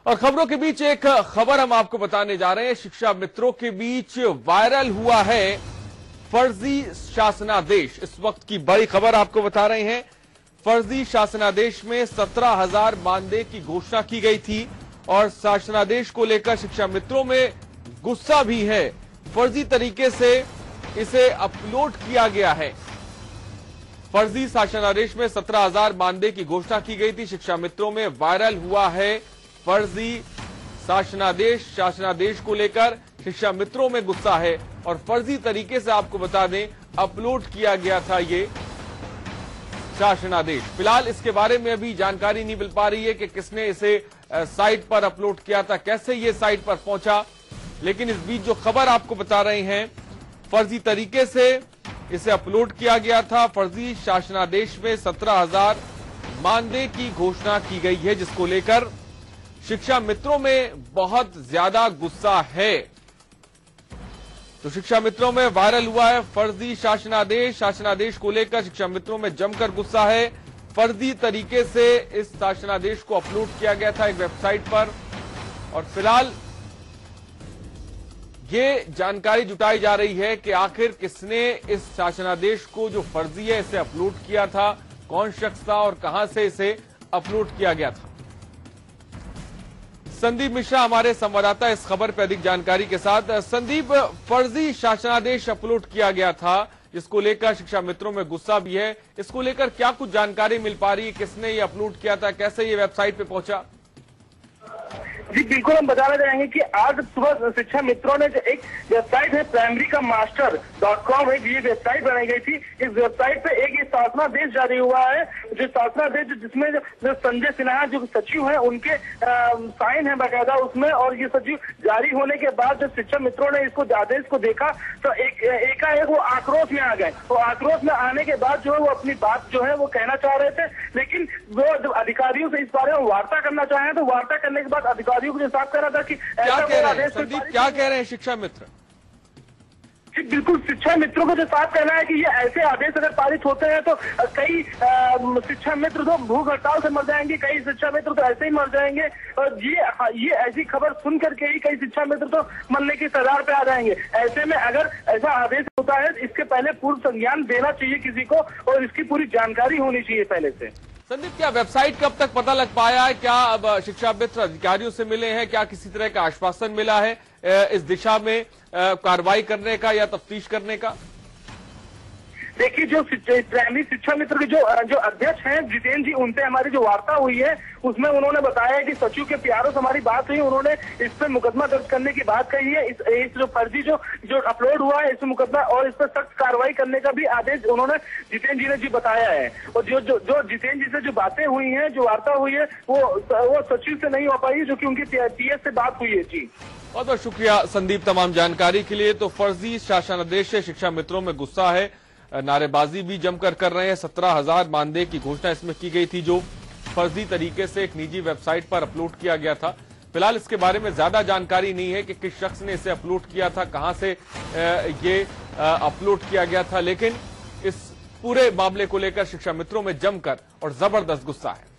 और खबरों के बीच एक खबर हम आपको बताने जा रहे हैं। शिक्षा मित्रों के बीच वायरल हुआ है फर्जी शासनादेश। इस वक्त की बड़ी खबर आपको बता रहे हैं। फर्जी शासनादेश में 17,000 मानदेय की घोषणा की गई थी और शासनादेश को लेकर शिक्षा मित्रों में गुस्सा भी है। फर्जी तरीके से इसे अपलोड किया गया है। फर्जी शासनादेश में 17,000 मानदेय की घोषणा की गई थी। शिक्षा मित्रों में वायरल हुआ है फर्जी शासनादेश को लेकर शिक्षा मित्रों में गुस्सा है और फर्जी तरीके से आपको बता दें अपलोड किया गया था ये शासनादेश। फिलहाल इसके बारे में अभी जानकारी नहीं मिल पा रही है कि किसने इसे साइट पर अपलोड किया था, कैसे ये साइट पर पहुंचा। लेकिन इस बीच जो खबर आपको बता रहे हैं, फर्जी तरीके से इसे अपलोड किया गया था। फर्जी शासनादेश में 17,000 मानदेय की घोषणा की गई है, जिसको लेकर शिक्षा मित्रों में बहुत ज्यादा गुस्सा है। तो शिक्षा मित्रों में वायरल हुआ है फर्जी शासनादेश को लेकर शिक्षा मित्रों में जमकर गुस्सा है। फर्जी तरीके से इस शासनादेश को अपलोड किया गया था एक वेबसाइट पर और फिलहाल ये जानकारी जुटाई जा रही है कि आखिर किसने इस शासनादेश को जो फर्जी है इसे अपलोड किया था, कौन शख्स था और कहां से इसे अपलोड किया गया था। संदीप मिश्रा हमारे संवाददाता इस खबर पर अधिक जानकारी के साथ। संदीप, फर्जी शासनादेश अपलोड किया गया था जिसको लेकर शिक्षा मित्रों में गुस्सा भी है। इसको लेकर क्या कुछ जानकारी मिल पा रही है, किसने ये अपलोड किया था, कैसे ये वेबसाइट पे पहुंचा? जी बिल्कुल, हम बताना चाहेंगे कि आज सुबह शिक्षा मित्रों ने जो एक वेबसाइट है primary.com है, ये वेबसाइट बनाई गई थी। इस वेबसाइट पे एक ये शासनादेश जारी हुआ है, जो शासनादेश जिसमें जो संजय सिन्हा जो सचिव हैं उनके साइन है बाकायदा उसमें। और ये सचिव जारी होने के बाद जब शिक्षा मित्रों ने इसको आदेश को देखा तो एकाएक वो आक्रोश में आ गए। तो आक्रोश में आने के बाद जो है वो अपनी बात जो है वो कहना चाह रहे थे, लेकिन वो जब अधिकारियों से इस बारे में वार्ता करना चाहे तो वार्ता करने के बाद अधिकारियों को जो साफ करा था कि क्या कह रहे हैं संदीप, क्या कह रहे हैं शिक्षा मित्र? बिल्कुल, शिक्षा मित्रों को जो साफ कहना है कि ये ऐसे आदेश अगर पारित होते हैं तो कई शिक्षा मित्र तो भूख हड़ताल से मर जाएंगे, कई शिक्षा मित्र तो ऐसे ही मर जाएंगे। और ये ऐसी खबर सुन करके ही कई शिक्षा मित्र तो मरने की कगार पे आ जाएंगे। ऐसे में अगर ऐसा आदेश होता है इसके पहले पूर्व संज्ञान देना चाहिए किसी को और इसकी पूरी जानकारी होनी चाहिए पहले से। संदीप, क्या वेबसाइट कब तक पता लग पाया है? क्या अब शिक्षा मित्र अधिकारियों से मिले हैं? क्या किसी तरह का आश्वासन मिला है इस दिशा में कार्रवाई करने का या तफ्तीश करने का? देखिए, जो प्राइमरी शिक्षा मित्र के जो अध्यक्ष हैं जितेंद्र जी, उनसे हमारी जो वार्ता हुई है उसमें उन्होंने बताया कि सचिव के प्यारों से हमारी बात हुई। उन्होंने इस पर मुकदमा दर्ज करने की बात कही है। इस जो फर्जी जो अपलोड हुआ है इस पर मुकदमा और इस पर सख्त कार्रवाई करने का भी आदेश उन्होंने जितेंद्र जी ने जी बताया है। और जो जितेंद्र जी से जो बातें हुई है, जो वार्ता हुई है वो सचिव से नहीं हो पाई, जो कि उनकी टीएस से बात हुई है। जी बहुत बहुत शुक्रिया संदीप तमाम जानकारी के लिए। तो फर्जी शासनादेश से शिक्षा मित्रों में गुस्सा है, नारेबाजी भी जमकर कर रहे हैं। 17,000 मानदेय की घोषणा इसमें की गई थी जो फर्जी तरीके से एक निजी वेबसाइट पर अपलोड किया गया था। फिलहाल इसके बारे में ज्यादा जानकारी नहीं है कि किस शख्स ने इसे अपलोड किया था, कहां से ये अपलोड किया गया था, लेकिन इस पूरे मामले को लेकर शिक्षा मित्रों में जमकर और जबरदस्त गुस्सा है।